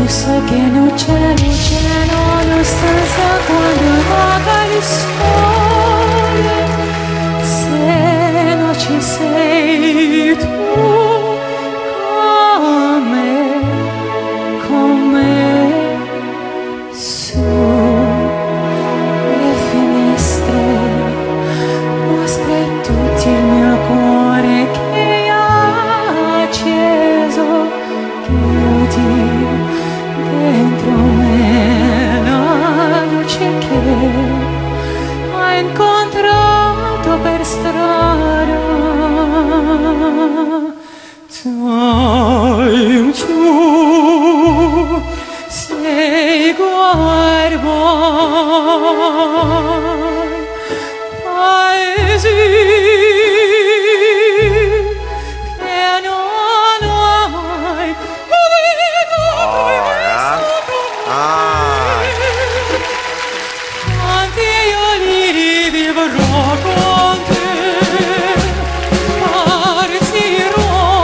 so che non c'è una stanza quando apaga il sole, se non ci sei tu con me, su le finestre mostra tutto il mio cuore che è acceso, che odi dentro me la luce che ho incontrato per strada. Time tu sei guarda paesi che non hai quanti io li rivivrò con te, partirò,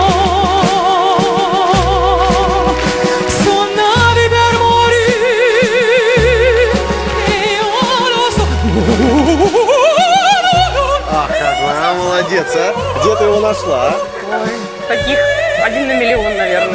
son navi per morire e io lo so. Ах, какой, молодец, а? Где ты его нашла, а? Ой, таких 1 на миллион, наверное.